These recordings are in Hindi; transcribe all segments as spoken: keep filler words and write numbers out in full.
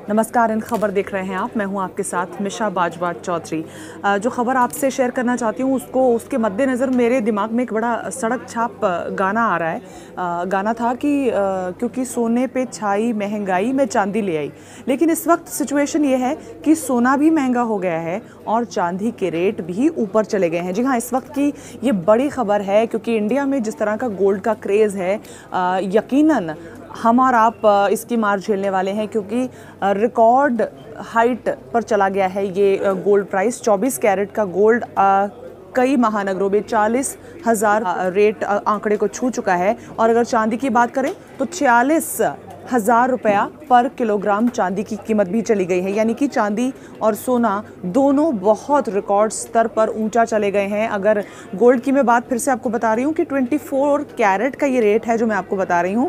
नमस्कार, इन खबर देख रहे हैं आप। मैं हूं आपके साथ मिशा बाजवा चौधरी। जो खबर आपसे शेयर करना चाहती हूं उसको उसके मद्देनज़र मेरे दिमाग में एक बड़ा सड़क छाप गाना आ रहा है। गाना था कि क्योंकि सोने पे छाई महंगाई मैं चांदी ले आई। लेकिन इस वक्त सिचुएशन ये है कि सोना भी महंगा हो गया है और चांदी के रेट भी ऊपर चले गए हैं। जी हाँ, इस वक्त की ये बड़ी खबर है क्योंकि इंडिया में जिस तरह का गोल्ड का क्रेज़ है, यकीनन हम और आप इसकी मार झेलने वाले हैं क्योंकि रिकॉर्ड हाइट पर चला गया है ये गोल्ड प्राइस। चौबीस कैरेट का गोल्ड कई महानगरों में चालीस हज़ार रेट आंकड़े को छू चुका है। और अगर चांदी की बात करें तो छियालीस हज़ार रुपया पर किलोग्राम चांदी की कीमत भी चली गई है। यानी कि चांदी और सोना दोनों बहुत रिकॉर्ड स्तर पर ऊंचा चले गए हैं। अगर गोल्ड की मैं बात फिर से आपको बता रही हूँ कि चौबीस कैरेट का ये रेट है जो मैं आपको बता रही हूँ।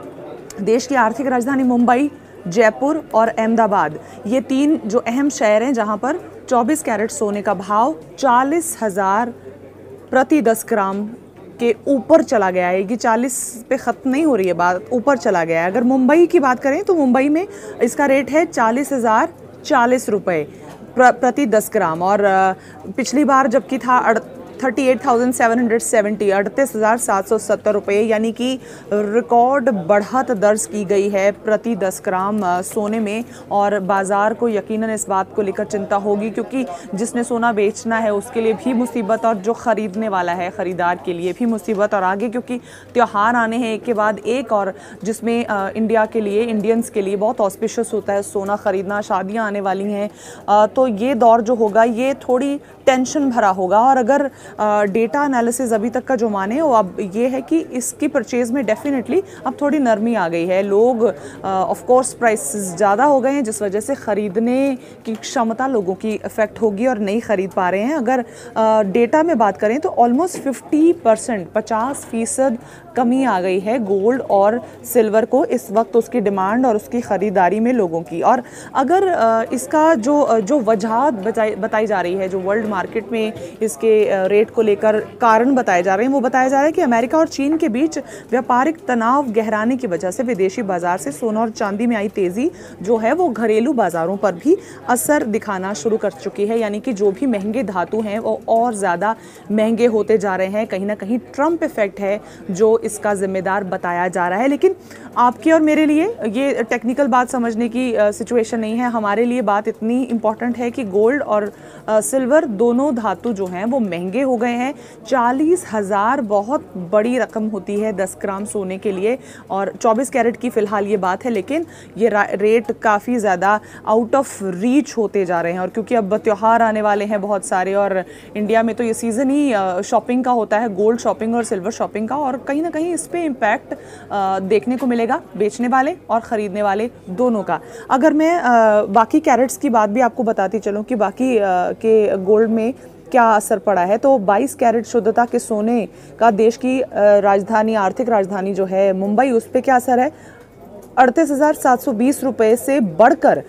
देश की आर्थिक राजधानी मुंबई, जयपुर और अहमदाबाद, ये तीन जो अहम शहर हैं जहां पर चौबीस कैरेट सोने का भाव चालीस हज़ार प्रति दस ग्राम के ऊपर चला गया है। कि चालीस पे ख़त्म नहीं हो रही है बात, ऊपर चला गया है। अगर मुंबई की बात करें तो मुंबई में इसका रेट है चालीस हज़ार चालीस रुपये प्रति दस ग्राम। और पिछली बार जबकि था thirty eight thousand seven hundred seventy अड़तीस हज़ार सात सौ सत्तर रुपये, यानी कि रिकॉर्ड बढ़त दर्ज की गई है प्रति दस ग्राम सोने में। और बाज़ार को यकीनन इस बात को लेकर चिंता होगी क्योंकि जिसने सोना बेचना है उसके लिए भी मुसीबत और जो ख़रीदने वाला है ख़रीदार के लिए भी मुसीबत। और आगे क्योंकि त्यौहार आने हैं एक के बाद एक, और जिसमें इंडिया के लिए, इंडियंस के लिए बहुत ऑस्पिशियस होता है सोना ख़रीदना। शादियाँ आने वाली हैं तो ये दौर जो होगा ये थोड़ी टेंशन भरा होगा। और अगर डेटा एनालिसिस अभी तक का जो माने वो अब ये है कि इसकी परचेज़ में डेफिनेटली अब थोड़ी नरमी आ गई है। लोग ऑफ कोर्स प्राइसेस ज़्यादा हो गए हैं जिस वजह से ख़रीदने की क्षमता लोगों की इफ़ेक्ट होगी और नहीं ख़रीद पा रहे हैं। अगर डेटा में बात करें तो ऑलमोस्ट फिफ्टी परसेंट पचास फ़ीसद कमी आ गई है गोल्ड और सिल्वर को इस वक्त, उसकी डिमांड और उसकी ख़रीदारी में लोगों की। और अगर इसका जो जो वजहात बताई जा रही है, जो वर्ल्ड मार्केट में इसके रेट को लेकर कारण बताए जा रहे हैं, वो बताया जा रहा है कि अमेरिका और चीन के बीच व्यापारिक तनाव गहराने की वजह से विदेशी बाजार से सोना और चांदी में आई तेज़ी जो है वो घरेलू बाजारों पर भी असर दिखाना शुरू कर चुकी है। यानी कि जो भी महंगे धातु हैं वो और ज़्यादा महंगे होते जा रहे हैं। कहीं ना कहीं ट्रंप इफेक्ट है जो इसका जिम्मेदार बताया जा रहा है। लेकिन आपके और मेरे लिए ये टेक्निकल बात समझने की सिचुएशन नहीं है। हमारे लिए बात इतनी इम्पॉर्टेंट है कि गोल्ड और सिल्वर दोनों धातु जो हैं वो महंगे हो गए हैं। चालीस हज़ार बहुत बड़ी रकम होती है दस ग्राम सोने के लिए, और चौबीस कैरेट की फ़िलहाल ये बात है। लेकिन ये रेट काफ़ी ज़्यादा आउट ऑफ रीच होते जा रहे हैं। और क्योंकि अब त्यौहार आने वाले हैं बहुत सारे, और इंडिया में तो ये सीज़न ही शॉपिंग का होता है, गोल्ड शॉपिंग और सिल्वर शॉपिंग का, और कहीं ना कहीं इस पर इम्पैक्ट देखने को मिलेगा बेचने वाले और ख़रीदने वाले दोनों का। अगर मैं बाकी कैरेट्स की बात भी आपको बताती चलूँ कि बाकी के गोल्ड में क्या असर पड़ा है, तो बाईस कैरेट शुद्धता के सोने का देश की राजधानी, आर्थिक राजधानी जो है मुंबई, उस पर क्या असर है? अड़तीस हज़ार सात सौ बीस रुपये से बढ़कर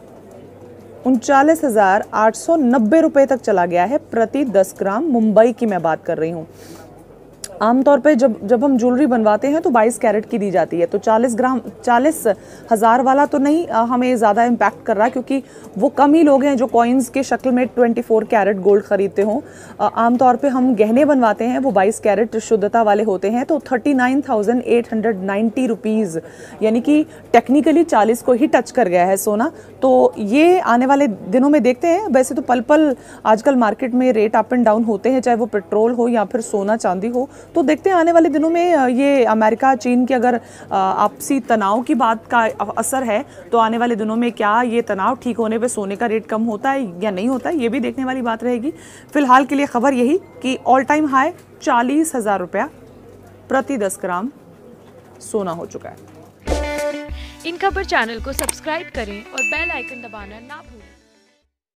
उनचालीस हज़ार आठ सौ नब्बे रुपये तक चला गया है प्रति दस ग्राम। मुंबई की मैं बात कर रही हूँ। आमतौर पे जब जब हम ज्वेलरी बनवाते हैं तो बाईस कैरेट की दी जाती है, तो चालीस ग्राम चालीस हज़ार वाला तो नहीं हमें ज़्यादा इम्पैक्ट कर रहा क्योंकि वो कम ही लोग हैं जो कॉइन्स के शक्ल में चौबीस कैरेट गोल्ड खरीदते हों। आमतौर पे हम गहने बनवाते हैं वो बाईस कैरेट शुद्धता वाले होते हैं, तो thirty nine thousand eight hundred ninety rupees, यानी कि टेक्निकली चालीस को ही टच कर गया है सोना। तो ये आने वाले दिनों में देखते हैं। वैसे तो पल पल आजकल मार्केट में रेट अप एंड डाउन होते हैं, चाहे वो पेट्रोल हो या फिर सोना चांदी हो। तो देखते हैं आने वाले दिनों में ये अमेरिका चीन की अगर आपसी तनाव की बात का असर है तो आने वाले दिनों में क्या ये तनाव ठीक होने पे सोने का रेट कम होता है या नहीं होता है, ये भी देखने वाली बात रहेगी। फिलहाल के लिए खबर यही कि ऑल टाइम हाई चालीस हज़ार रुपया प्रति दस ग्राम सोना हो चुका है। इन खबर चैनल को सब्सक्राइब करें और बेल आइकन दबाना ना भूलें।